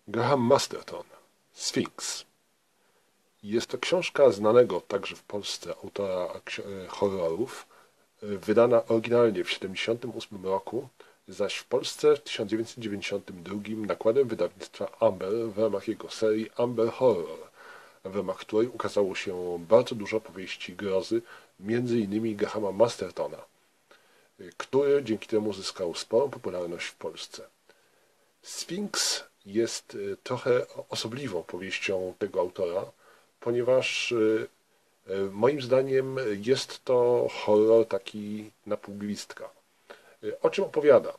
Graham Masterton, Sfinks. Jest to książka znanego także w Polsce autora horrorów, wydana oryginalnie w 1978 roku, zaś w Polsce w 1992 nakładem wydawnictwa Amber w ramach jego serii Amber Horror, w ramach której ukazało się bardzo dużo powieści grozy, m.in. Grahama Mastertona, który dzięki temu uzyskał sporą popularność w Polsce. Sfinks jest trochę osobliwą powieścią tego autora, ponieważ moim zdaniem jest to horror taki na pół gwizdka. O czym opowiada?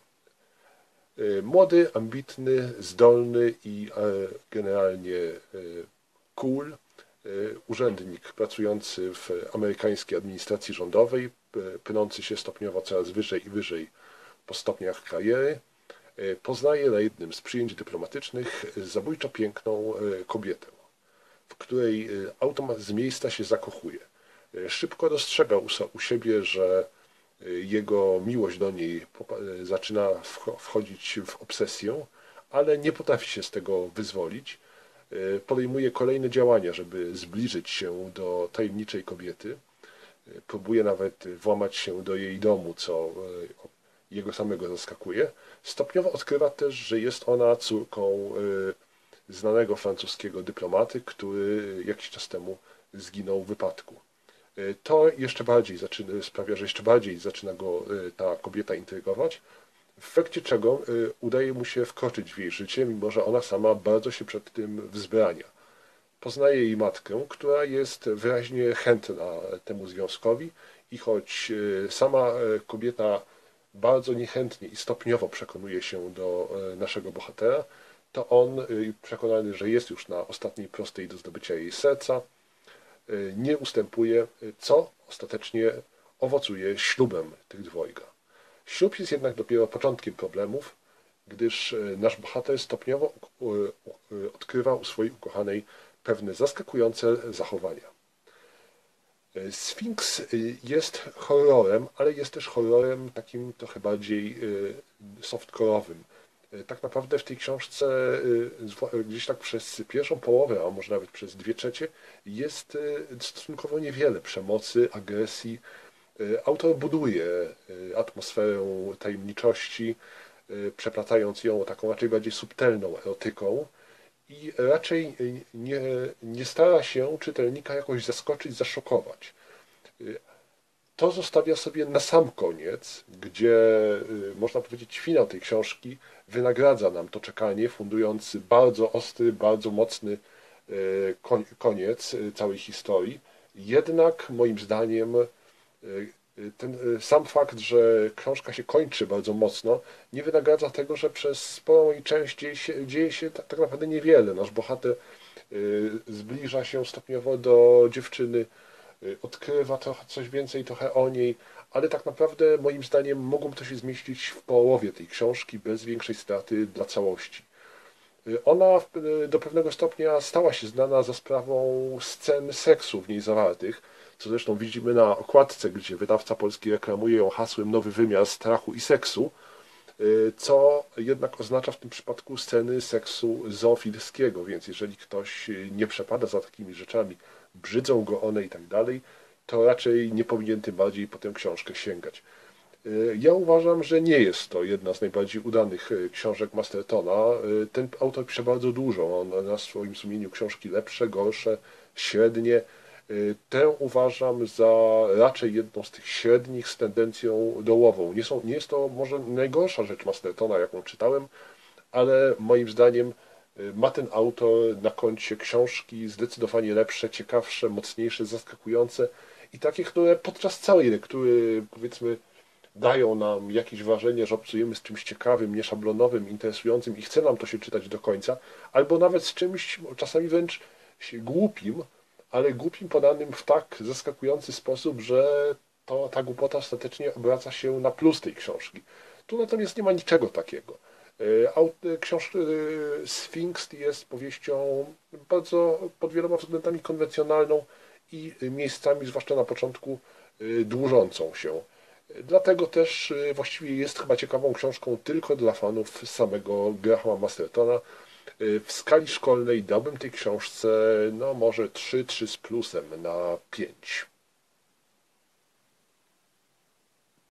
Młody, ambitny, zdolny i generalnie cool urzędnik pracujący w amerykańskiej administracji rządowej, pnący się stopniowo coraz wyżej i wyżej po stopniach kariery, poznaje na jednym z przyjęć dyplomatycznych zabójczo piękną kobietę, w której automat z miejsca się zakochuje. Szybko dostrzega u siebie, że jego miłość do niej zaczyna wchodzić w obsesję, ale nie potrafi się z tego wyzwolić. Podejmuje kolejne działania, żeby zbliżyć się do tajemniczej kobiety. Próbuje nawet włamać się do jej domu, co jego samego zaskakuje. Stopniowo odkrywa też, że jest ona córką znanego francuskiego dyplomaty, który jakiś czas temu zginął w wypadku. To jeszcze bardziej sprawia, że jeszcze bardziej zaczyna go ta kobieta intrygować, w efekcie czego udaje mu się wkroczyć w jej życie, mimo że ona sama bardzo się przed tym wzbrania. Poznaje jej matkę, która jest wyraźnie chętna temu związkowi i choć sama kobieta bardzo niechętnie i stopniowo przekonuje się do naszego bohatera, to on, przekonany, że jest już na ostatniej prostej do zdobycia jej serca, nie ustępuje, co ostatecznie owocuje ślubem tych dwojga. Ślub jest jednak dopiero początkiem problemów, gdyż nasz bohater stopniowo odkrywa u swojej ukochanej pewne zaskakujące zachowania. Sfinks jest horrorem, ale jest też horrorem takim trochę bardziej softcore'owym. Tak naprawdę w tej książce gdzieś tak przez pierwszą połowę, a może nawet przez 2/3 jest stosunkowo niewiele przemocy, agresji. Autor buduje atmosferę tajemniczości, przeplatając ją taką raczej bardziej subtelną erotyką i raczej nie stara się czytelnika jakoś zaskoczyć, zaszokować. To zostawia sobie na sam koniec, gdzie można powiedzieć finał tej książki wynagradza nam to czekanie, fundując bardzo ostry, bardzo mocny koniec całej historii. Jednak moim zdaniem ten sam fakt, że książka się kończy bardzo mocno, nie wynagradza tego, że przez sporą jej część dzieje się tak naprawdę niewiele. Nasz bohater zbliża się stopniowo do dziewczyny, odkrywa trochę coś więcej trochę o niej, ale tak naprawdę moim zdaniem mogłoby to się zmieścić w połowie tej książki bez większej straty dla całości. Ona do pewnego stopnia stała się znana za sprawą scen seksu w niej zawartych, co zresztą widzimy na okładce, gdzie wydawca polski reklamuje ją hasłem Nowy wymiar strachu i seksu, co jednak oznacza w tym przypadku sceny seksu zoofilskiego, więc jeżeli ktoś nie przepada za takimi rzeczami, brzydzą go one i tak dalej, to raczej nie powinien tym bardziej po tę książkę sięgać. Ja uważam, że nie jest to jedna z najbardziej udanych książek Mastertona. Ten autor pisze bardzo dużo. On na swoim sumieniu książki lepsze, gorsze, średnie. Tę uważam za raczej jedną z tych średnich z tendencją dołową. Nie jest to może najgorsza rzecz Mastertona, jaką czytałem, ale moim zdaniem ma ten autor na koncie książki zdecydowanie lepsze, ciekawsze, mocniejsze, zaskakujące i takie, które podczas całej lektury, powiedzmy, dają nam jakieś wrażenie, że obcujemy z czymś ciekawym, nieszablonowym, interesującym i chce nam to się czytać do końca, albo nawet z czymś czasami wręcz głupim, ale głupim podanym w tak zaskakujący sposób, że ta głupota ostatecznie obraca się na plus tej książki. Tu natomiast nie ma niczego takiego. Sfinks jest powieścią bardzo pod wieloma względami konwencjonalną i miejscami, zwłaszcza na początku, dłużącą się. Dlatego też właściwie jest chyba ciekawą książką tylko dla fanów samego Grahama Mastertona. W skali szkolnej dałbym tej książce, no może 3 z plusem na 5.